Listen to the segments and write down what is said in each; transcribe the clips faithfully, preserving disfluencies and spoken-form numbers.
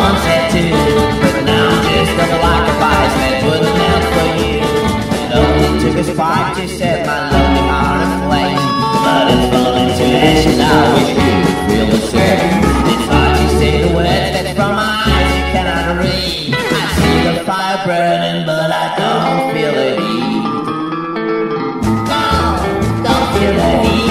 one said two, but now I'm just up like a vice that wouldn't melt for you. It only took a spark to set my lonely heart aflame, but it's falling to ashes. I wish you could feel the same. It's hard to say the words that from my eyes you cannot read. I see the fire burning, but I don't feel the heat. Oh, don't feel the heat.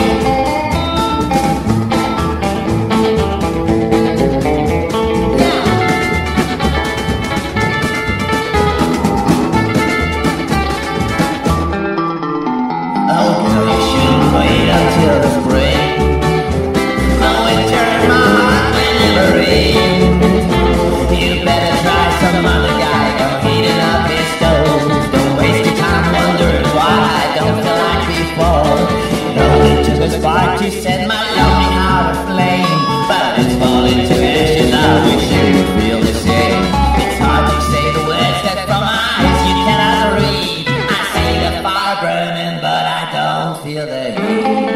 Until the spring, no winter in my heart will never rain. You better try some other guy, go heating up his stove. Don't waste your time wondering why I don't feel like before. It only took a spark to set my lonely heart aflame, but it's falling to ashes. I wish you would feel the same. It's hard to say the words that from my eyes you cannot read. I see the fire burning, but I don't feel the heat.